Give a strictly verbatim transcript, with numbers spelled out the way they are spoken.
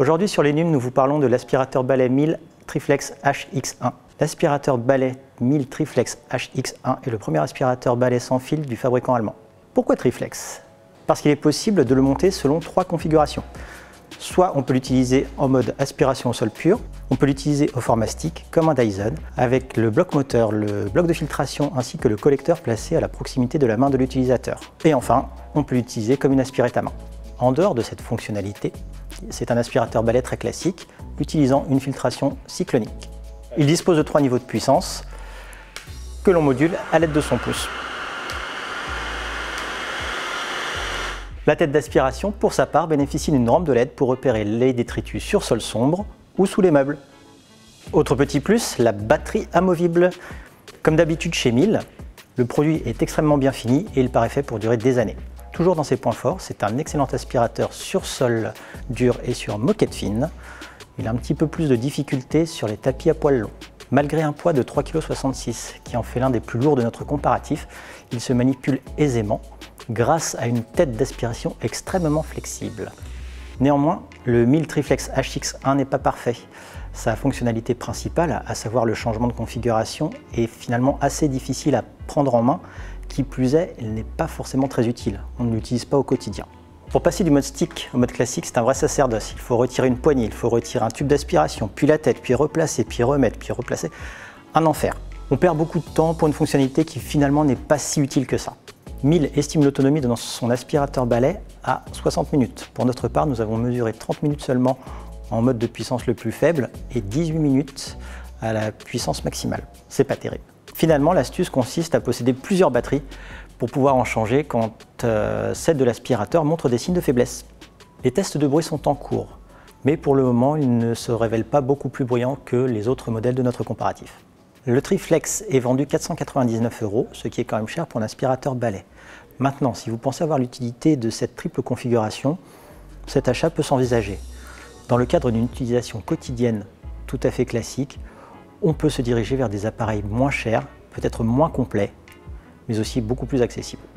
Aujourd'hui sur les N U M, nous vous parlons de l'aspirateur balai mille Triflex H X un. L'aspirateur balai mille Triflex H X un est le premier aspirateur balai sans fil du fabricant allemand. Pourquoi Triflex? Parce qu'il est possible de le monter selon trois configurations. Soit on peut l'utiliser en mode aspiration au sol pur, on peut l'utiliser au format stick comme un Dyson, avec le bloc moteur, le bloc de filtration ainsi que le collecteur placé à la proximité de la main de l'utilisateur. Et enfin, on peut l'utiliser comme une aspirette à main. En dehors de cette fonctionnalité, c'est un aspirateur balai très classique, utilisant une filtration cyclonique. Il dispose de trois niveaux de puissance que l'on module à l'aide de son pouce. La tête d'aspiration, pour sa part, bénéficie d'une rampe de L E D pour repérer les détritus sur sol sombre ou sous les meubles. Autre petit plus, la batterie amovible. Comme d'habitude chez mille, le produit est extrêmement bien fini et il paraît fait pour durer des années. Toujours dans ses points forts, c'est un excellent aspirateur sur sol dur et sur moquette fine. Il a un petit peu plus de difficulté sur les tapis à poils longs. Malgré un poids de trois virgule soixante-six kilos, qui en fait l'un des plus lourds de notre comparatif, il se manipule aisément grâce à une tête d'aspiration extrêmement flexible. Néanmoins, le mille Triflex H X un n'est pas parfait. Sa fonctionnalité principale, à savoir le changement de configuration, est finalement assez difficile à prendre en main. Qui plus est, elle n'est pas forcément très utile. On ne l'utilise pas au quotidien. Pour passer du mode stick au mode classique, c'est un vrai sacerdoce. Il faut retirer une poignée, il faut retirer un tube d'aspiration, puis la tête, puis replacer, puis remettre, puis replacer. Un enfer. On perd beaucoup de temps pour une fonctionnalité qui finalement n'est pas si utile que ça. mille estime l'autonomie de son aspirateur balai à soixante minutes. Pour notre part, nous avons mesuré trente minutes seulement en mode de puissance le plus faible et dix-huit minutes à la puissance maximale. C'est pas terrible. Finalement, l'astuce consiste à posséder plusieurs batteries pour pouvoir en changer quand euh, celle de l'aspirateur montre des signes de faiblesse. Les tests de bruit sont en cours, mais pour le moment, ils ne se révèlent pas beaucoup plus bruyants que les autres modèles de notre comparatif. Le Triflex est vendu quatre cent quatre-vingt-dix-neuf euros, ce qui est quand même cher pour un aspirateur balai. Maintenant, si vous pensez avoir l'utilité de cette triple configuration, cet achat peut s'envisager. Dans le cadre d'une utilisation quotidienne tout à fait classique, on peut se diriger vers des appareils moins chers, peut-être moins complets, mais aussi beaucoup plus accessibles.